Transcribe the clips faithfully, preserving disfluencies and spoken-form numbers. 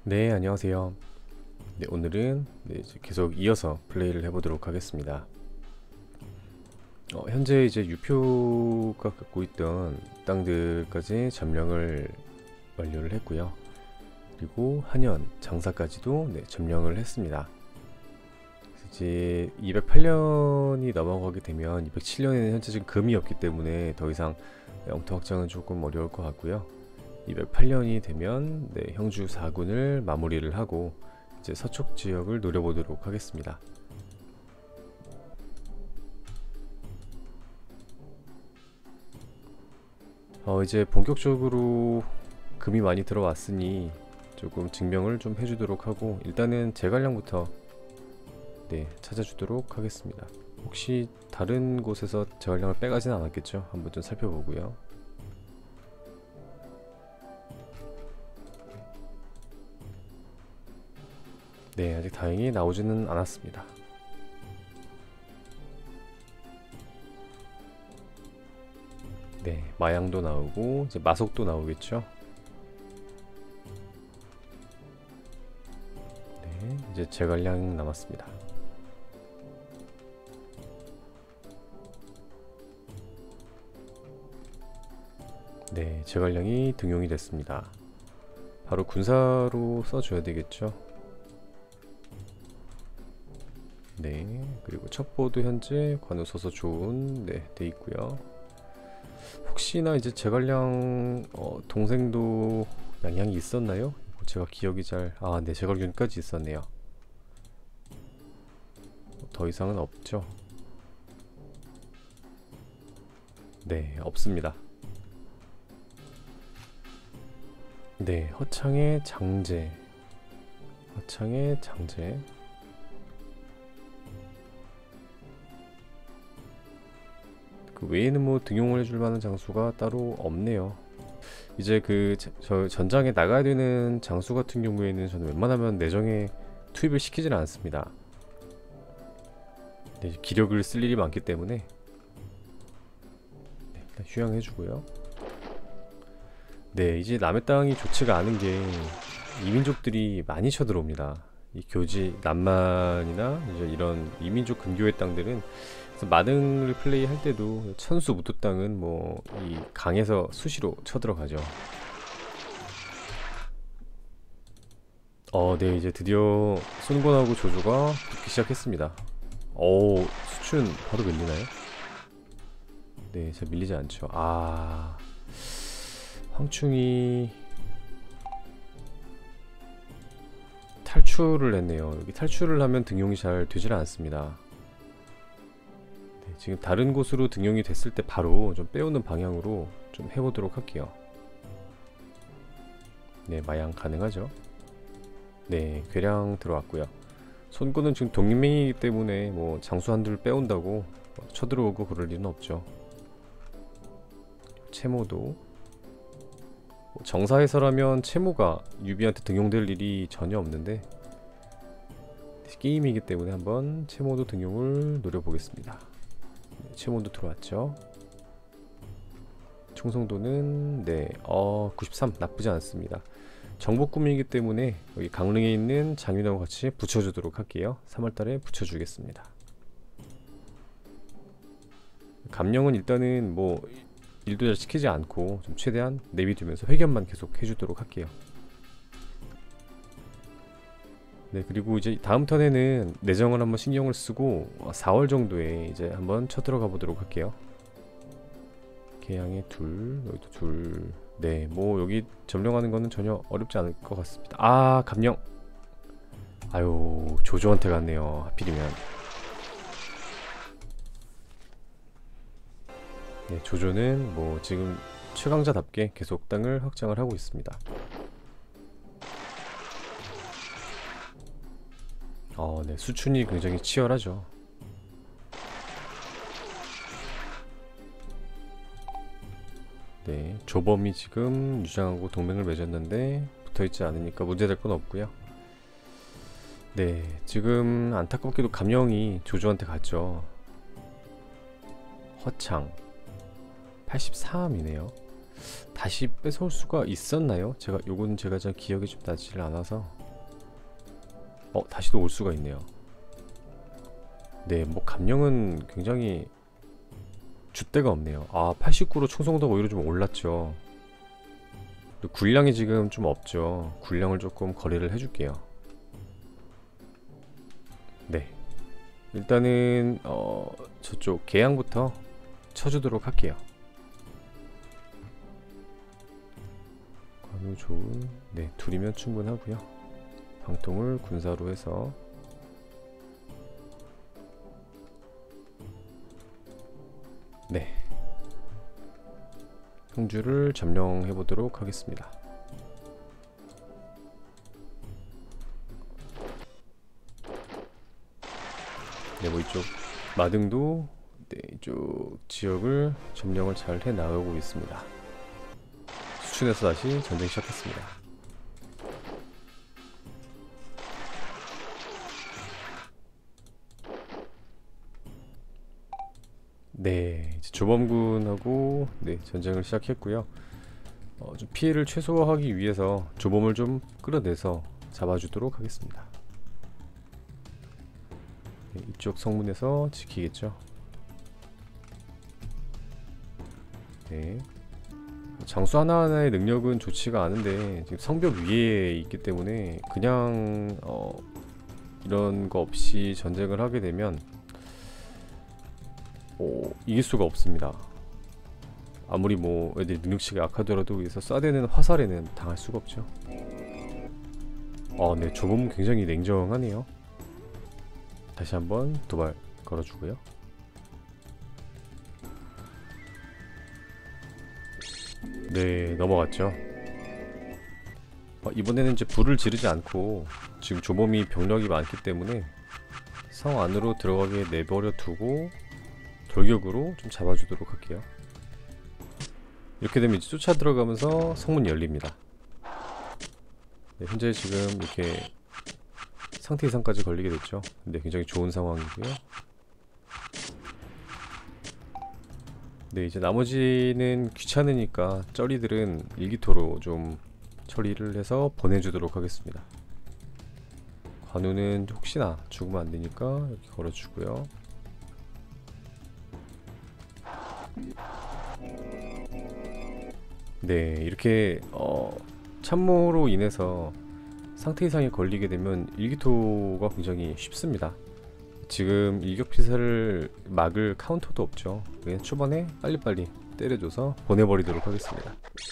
네, 안녕하세요. 네, 오늘은 네, 이제 계속 이어서 플레이를 해보도록 하겠습니다. 어, 현재 이제 유표가 갖고 있던 땅들까지 점령을 완료를 했고요. 그리고 한연, 장사까지도 네, 점령을 했습니다. 그래서 이제 이백팔 년이 넘어가게 되면 이백칠 년에는 현재 지금 금이 없기 때문에 더 이상 영토 확장은 조금 어려울 것 같고요. 이백팔 년이 되면 네, 형주 사 군을 마무리를 하고 이제 서쪽 지역을 노려보도록 하겠습니다. 어, 이제 본격적으로 금이 많이 들어왔으니 조금 증명을 좀 해주도록 하고, 일단은 제갈량부터 네, 찾아주도록 하겠습니다. 혹시 다른 곳에서 제갈량을 빼가진 않았겠죠? 한번 좀 살펴보고요. 네, 아직 다행히 나오지는 않았습니다. 네, 마양도 나오고 이제 마속도 나오겠죠. 네, 이제 제갈량 남았습니다. 네, 제갈량이 등용이 됐습니다. 바로 군사로 써줘야 되겠죠. 네, 그리고 첩보도 현재 관우 서서 좋은 네, 돼 있고요. 혹시나 이제 제갈량 어, 동생도 양양이 있었나요? 제가 기억이 잘... 아, 네, 제갈량까지 있었네요. 더 이상은 없죠? 네, 없습니다. 네, 허창의 장제, 허창의 장제. 그 외에는 뭐 등용을 해줄 만한 장수가 따로 없네요. 이제 그 저 전장에 나가야 되는 장수 같은 경우에는 저는 웬만하면 내정에 투입을 시키지는 않습니다. 네, 기력을 쓸 일이 많기 때문에 네, 일단 휴양해주고요. 네, 이제 남의 땅이 좋지가 않은 게 이민족들이 많이 쳐들어옵니다. 이 교지, 남만이나 이제 이런 이민족 근교의 땅들은, 그래서 만흥을 플레이할 때도 천수 무토 땅은 뭐 이 강에서 수시로 쳐들어가죠. 어, 네, 이제 드디어 손권하고 조조가 붙기 시작했습니다. 오, 수춘 바로 밀리나요? 네, 잘 밀리지 않죠. 아, 황충이 탈출을 했네요. 여기 탈출을 하면 등용이 잘 되질 않습니다. 네, 지금 다른 곳으로 등용이 됐을 때 바로 좀 빼오는 방향으로 좀 해보도록 할게요. 네, 마양 가능하죠. 네, 괴량 들어왔고요. 손권은 지금 동맹이기 때문에 뭐 장수 한둘 빼온다고 쳐들어오고 그럴 일은 없죠. 채모도 정사에서라면 채모가 유비한테 등용될 일이 전혀 없는데, 게임이기 때문에 한번 채모도 등용을 노려보겠습니다. 네, 채모도 들어왔죠. 충성도는 네, 어, 구십삼 나쁘지 않습니다. 정복꿈이기 때문에 여기 강릉에 있는 장윤하고 같이 붙여주도록 할게요. 삼월달에 붙여주겠습니다. 감령은 일단은 뭐 일도 잘 시키지 않고 좀 최대한 내비두면서 회견만 계속 해주도록 할게요. 네, 그리고 이제 다음 턴에는 내정을 한번 신경을 쓰고 사월 정도에 이제 한번 쳐들어가 보도록 할게요. 계양에 둘, 여기도 둘. 네, 뭐 여기 점령하는 거는 전혀 어렵지 않을 것 같습니다. 아, 감령. 아유, 조조한테 갔네요. 하필이면. 네, 조조는 뭐 지금 최강자답게 계속 땅을 확장을 하고 있습니다. 어, 네, 수춘이 굉장히 치열하죠. 네, 조범이 지금 유장하고 동맹을 맺었는데 붙어있지 않으니까 문제될 건 없고요. 네, 지금 안타깝게도 감령이 조조한테 갔죠. 허창 팔십삼이네요. 다시 뺏어올 수가 있었나요? 제가 요건 제가 잘 기억이 좀 나질 않아서. 어 다시도 올 수가 있네요. 네, 뭐 감령은 굉장히 줏대가 없네요. 아 팔십구로 충성도가 오히려 좀 올랐죠. 굴량이 지금 좀 없죠. 굴량을 조금 거래를 해줄게요. 네, 일단은 어 저쪽 계양부터 쳐주도록 할게요. 관우 좋은, 네 둘이면 충분하고요. 방통을 군사로 해서 네 형주를 점령해 보도록 하겠습니다. 네, 뭐 이쪽 마등도 네, 이쪽 지역을 점령을 잘 해 나가고 있습니다. 수춘에서 다시 전쟁 시작했습니다. 네, 이제 조범군하고 네, 전쟁을 시작했고요. 어, 좀 피해를 최소화하기 위해서 조범을 좀 끌어내서 잡아주도록 하겠습니다. 네, 이쪽 성문에서 지키겠죠. 네, 장수 하나하나의 능력은 좋지가 않은데 지금 성벽 위에 있기 때문에 그냥 어, 이런 거 없이 전쟁을 하게 되면 어, 이길 수가 없습니다. 아무리 뭐 애들이 능력치가 약하더라도 여기서 쏴대는 화살에는 당할 수가 없죠. 아, 네, 조범은 굉장히 냉정하네요. 다시 한번 도발 걸어주고요. 네, 넘어갔죠. 어, 이번에는 이제 불을 지르지 않고 지금 조범이 병력이 많기 때문에 성 안으로 들어가게 내버려 두고 돌격으로 좀 잡아주도록 할게요. 이렇게 되면 이제 쫓아 들어가면서 성문이 열립니다. 네, 현재 지금 이렇게 상태 이상까지 걸리게 됐죠. 근데 굉장히 좋은 상황이고요. 네, 이제 나머지는 귀찮으니까 쩌리들은 일기토로 좀 처리를 해서 보내주도록 하겠습니다. 관우는 혹시나 죽으면 안되니까 이렇게 걸어주고요. 네, 이렇게 어, 참모로 인해서 상태 이상이 걸리게 되면 일기토가 굉장히 쉽습니다. 지금 일격피살을 막을 카운터도 없죠. 그냥 초반에 빨리빨리 때려줘서 보내버리도록 하겠습니다.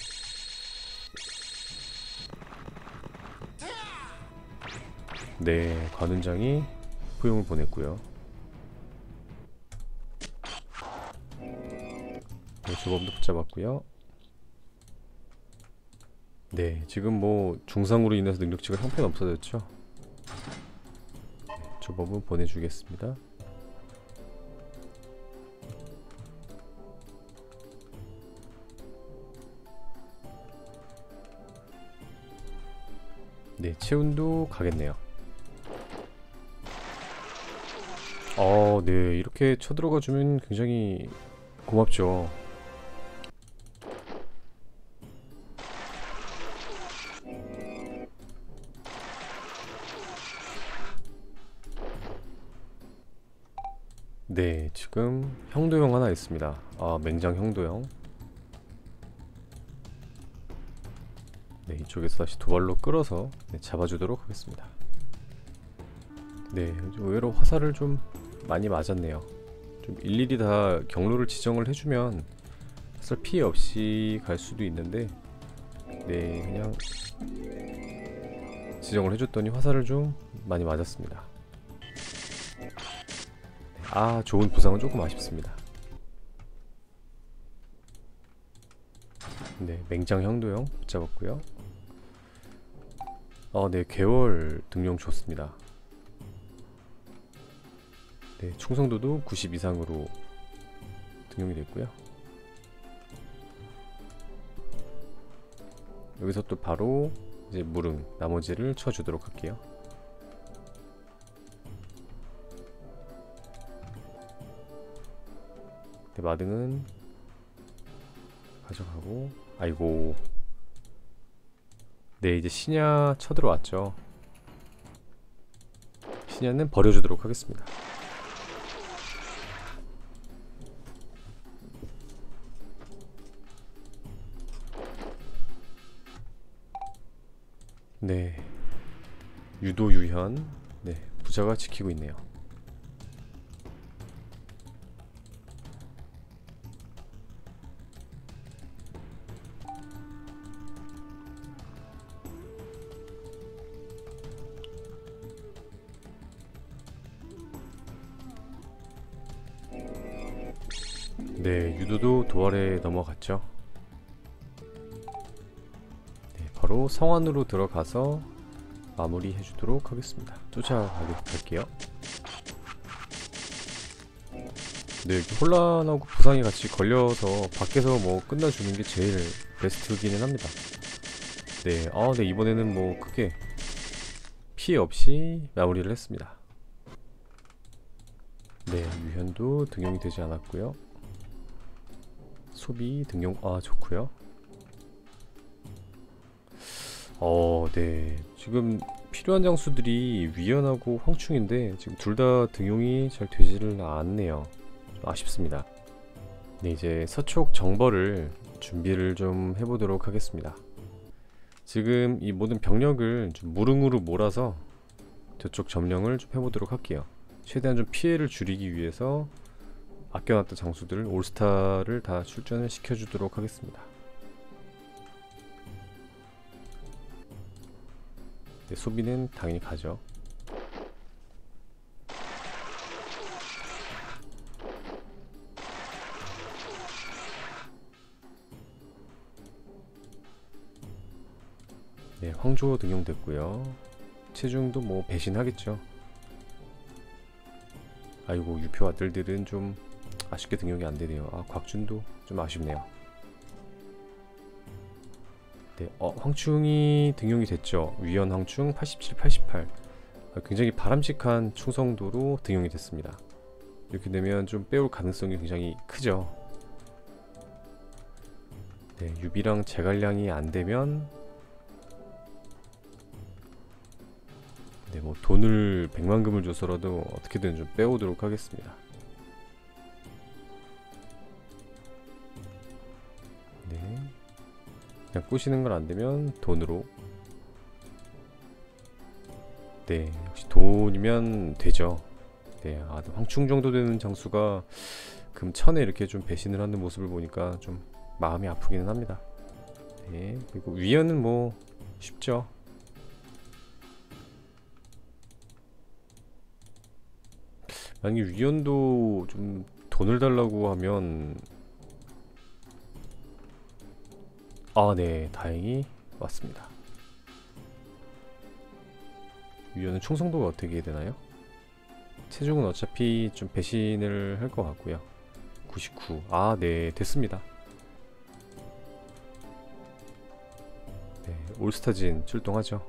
네, 관훈장이 포용을 보냈고요. 네, 조범도 붙잡았고요. 네, 지금 뭐 중상으로 인해서 능력치가 형편없어졌죠. 네, 조범은 보내주겠습니다. 네, 채운도 가겠네요. 어, 네, 이렇게 쳐들어가 주면 굉장히 고맙죠. 네, 지금 형도형 하나 있습니다. 아, 맹장 형도형. 네, 이쪽에서 다시 도발로 끌어서 네, 잡아주도록 하겠습니다. 네, 의외로 화살을 좀 많이 맞았네요. 좀 일일이 다 경로를 지정을 해주면 화살 피해 없이 갈 수도 있는데, 네, 그냥 지정을 해줬더니 화살을 좀 많이 맞았습니다. 아, 좋은 부상은 조금 아쉽습니다. 네, 맹장 형도형 붙잡았고요. 아, 네, 개월 등용 좋습니다. 네, 충성도도 구십 이상으로 등용이 됐고요. 여기서 또 바로 이제 무릉 나머지를 쳐주도록 할게요. 네, 마등은 가져가고 아이고. 네, 이제 신야 쳐들어왔죠. 신야는 버려주도록 하겠습니다. 네, 유도 유현. 네, 부자가 지키고 있네요. 네, 유도도 도활에 넘어갔죠. 네, 바로 성안으로 들어가서 마무리 해주도록 하겠습니다. 쫓아갈게요. 네, 이렇게 혼란하고 부상이 같이 걸려서 밖에서 뭐 끝나주는 게 제일 베스트기는 합니다. 네, 아, 네, 이번에는 뭐 크게 피해 없이 마무리를 했습니다. 네, 유현도 등용이 되지 않았고요. 소비 등용, 아, 좋고요. 어, 네, 지금 필요한 장수들이 위연하고 황충인데 지금 둘 다 등용이 잘 되지를 않네요. 좀 아쉽습니다. 네, 이제 서촉 정벌을 준비를 좀 해보도록 하겠습니다. 지금 이 모든 병력을 좀 무릉으로 몰아서 저쪽 점령을 좀 해보도록 할게요. 최대한 좀 피해를 줄이기 위해서 아껴놨던 장수들 올스타를 다 출전을 시켜주도록 하겠습니다. 네, 소비는 당연히 가죠. 네, 황조 등용됐고요. 체중도 뭐 배신하겠죠. 아이고, 유표 아들들은 좀 아쉽게 등용이 안되네요. 아, 곽준도 좀 아쉽네요. 네, 어, 황충이 등용이 됐죠. 위헌 황충 팔십칠, 팔십팔. 아, 굉장히 바람직한 충성도로 등용이 됐습니다. 이렇게 되면 좀 빼올 가능성이 굉장히 크죠. 네, 유비랑 제갈량이 안되면 네, 뭐 돈을 백만금을 줘서라도 어떻게든 좀 빼오도록 하겠습니다. 네, 그냥 꼬시는 걸 안되면 돈으로. 네, 역시 돈이면 되죠. 네, 아, 황충 정도 되는 장수가 금 천에 이렇게 좀 배신을 하는 모습을 보니까 좀 마음이 아프기는 합니다. 네, 그리고 위헌은 뭐 쉽죠. 만약에 위헌도 좀 돈을 달라고 하면, 아, 네, 다행히 왔습니다. 위헌은 충성도가 어떻게 되나요? 체중은 어차피 좀 배신을 할 것 같고요. 구십구. 아, 네, 됐습니다. 네, 올스타진 출동하죠.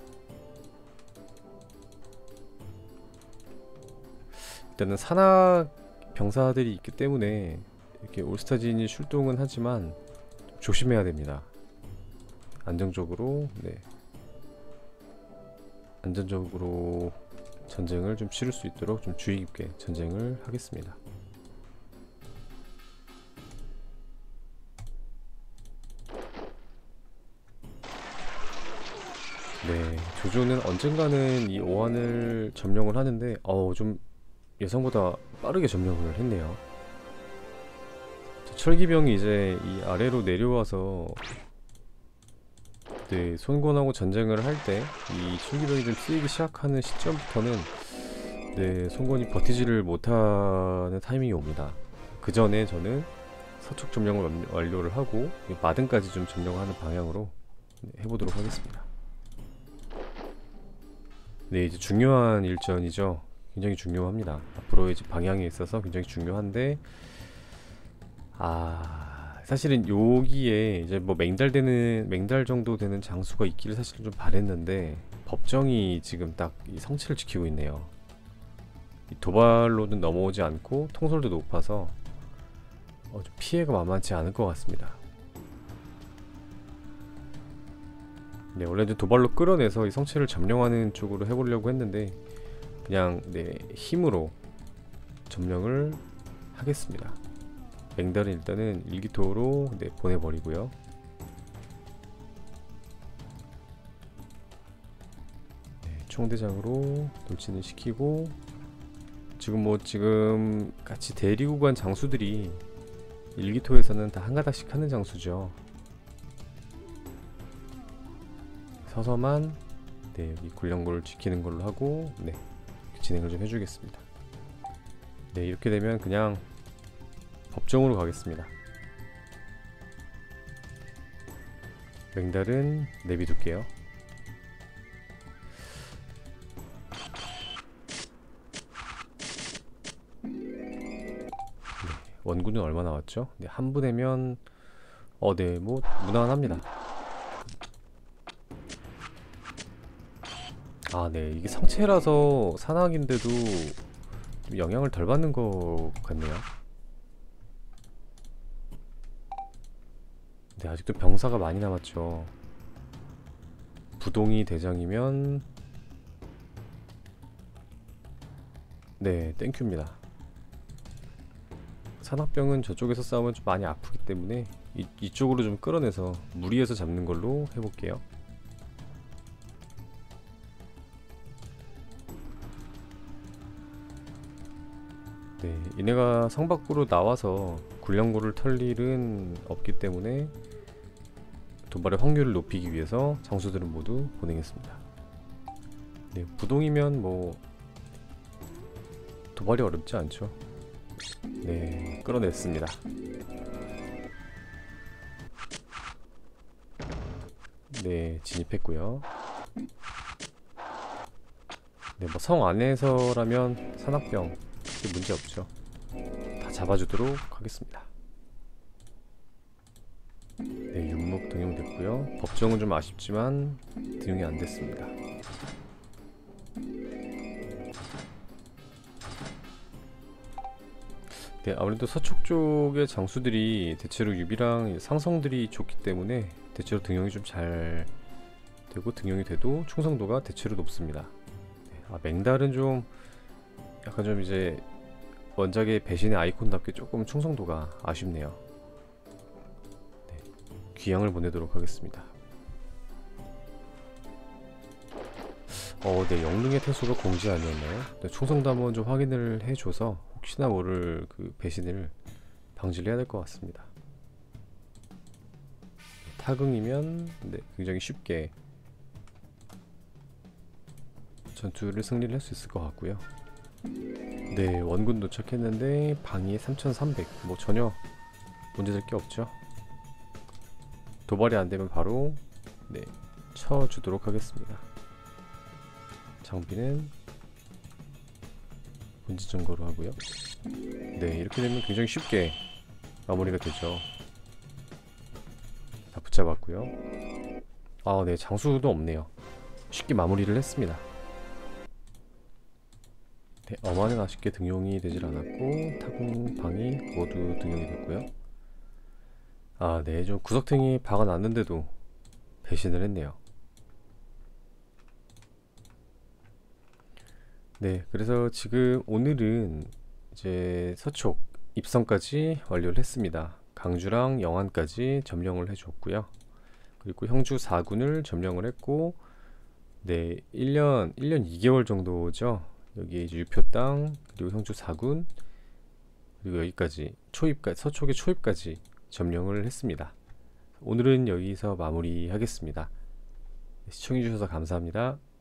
일단은 산악 병사들이 있기 때문에 이렇게 올스타진이 출동은 하지만 조심해야 됩니다. 안정적으로, 네, 안전적으로 전쟁을 좀 치를 수 있도록 좀 주의 깊게 전쟁을 하겠습니다. 네, 조조는 언젠가는 이 오한을 점령을 하는데 어우, 좀 예상보다 빠르게 점령을 했네요. 철기병이 이제 이 아래로 내려와서 네, 손권하고 전쟁을 할 때 이 철기병이 좀 쓰이기 시작하는 시점부터는 네, 손권이 버티지를 못하는 타이밍이 옵니다. 그 전에 저는 서촉 점령을 완료를 하고 마등까지 좀 점령하는 방향으로 해보도록 하겠습니다. 네, 이제 중요한 일전이죠. 굉장히 중요합니다. 앞으로 이제 방향에 있어서 굉장히 중요한데, 아, 사실은 여기에 이제 뭐 맹달되는 맹달 정도 되는 장수가 있기를 사실은 좀 바랬는데 법정이 지금 딱 이 성체를 지키고 있네요. 이 도발로는 넘어오지 않고 통솔도 높아서 어, 좀 피해가 만만치 않을 것 같습니다. 네, 원래 이제 도발로 끌어내서 이 성체를 점령하는 쪽으로 해보려고 했는데 그냥 네 힘으로 점령을 하겠습니다. 맹달은 일단은 일기토로 네, 보내버리고요. 네, 총대장으로 돌진을 시키고, 지금 뭐 지금 같이 데리고 간 장수들이 일기토에서는 다 한가닥씩 하는 장수죠. 서서만 네, 여기 굴령고를 지키는 걸로 하고 네, 진행을 좀 해주겠습니다. 네, 이렇게 되면 그냥 법정으로 가겠습니다. 맹달은 내비둘게요. 네, 원군은 얼마 나왔죠? 네, 한 부대면 어, 네, 뭐 무난합니다. 아, 네, 이게 성체라서 산악인데도 좀 영향을 덜 받는 것 같네요. 네, 아직도 병사가 많이 남았죠. 부동이 대장이면 네, 땡큐입니다. 산악병은 저쪽에서 싸우면 좀 많이 아프기 때문에 이, 이쪽으로 좀 끌어내서 무리해서 잡는 걸로 해볼게요. 네, 얘네가 성 밖으로 나와서 굴령고를 털 일은 없기 때문에 도발의 확률을 높이기 위해서 장수들은 모두 보내겠습니다. 네, 부동이면 뭐 도발이 어렵지 않죠. 네, 끌어냈습니다. 네, 진입했고요. 네, 뭐 성 안에서라면 산악병 문제 없죠. 다 잡아주도록 하겠습니다. 네, 윤목 등용됐고요. 법정은 좀 아쉽지만 등용이 안 됐습니다. 네, 아무래도 서쪽 쪽의 장수들이 대체로 유비랑 상성들이 좋기 때문에 대체로 등용이 좀 잘 되고, 등용이 돼도 충성도가 대체로 높습니다. 네, 아, 맹달은 좀 약간 좀 이제 원작의 배신의 아이콘답게 조금 충성도가 아쉽네요. 네, 귀향을 보내도록 하겠습니다. 어, 네, 영릉의 태수가 공지 아니었나요? 네, 충성도 한번 좀 확인을 해줘서 혹시나 모를 그 배신을 방지를 해야 될 것 같습니다. 타긍이면 네, 굉장히 쉽게 전투를 승리를 할 수 있을 것 같고요. 네, 원군 도착했는데 방위 삼천삼백, 뭐 전혀 문제될 게 없죠. 도발이 안되면 바로 네, 쳐주도록 하겠습니다. 장비는 본진 점거로 하고요. 네, 이렇게 되면 굉장히 쉽게 마무리가 되죠. 다 붙잡았고요. 아, 네, 장수도 없네요. 쉽게 마무리를 했습니다. 네, 어마는 아쉽게 등용이 되질 않았고 타공, 방이 모두 등용이 됐고요. 아, 네, 좀 구석탱이 박아놨는데도 배신을 했네요. 네, 그래서 지금 오늘은 이제 서촉 입성까지 완료를 했습니다. 강주랑 영안까지 점령을 해줬고요. 그리고 형주 사 군을 점령을 했고, 네, 일 년 일 년 이 개월 정도죠. 여기에 이제 유표 땅, 그리고 형주 사 군, 그리고 여기까지 초입까지, 서촉의 초입까지 점령을 했습니다. 오늘은 여기서 마무리하겠습니다. 시청해주셔서 감사합니다.